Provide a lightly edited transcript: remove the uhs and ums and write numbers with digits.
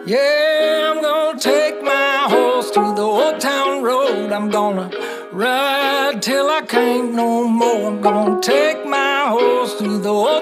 Yeah, I'm gonna take my horse to the old town road. I'm gonna ride till I can't no more. I'm gonna take my horse to the old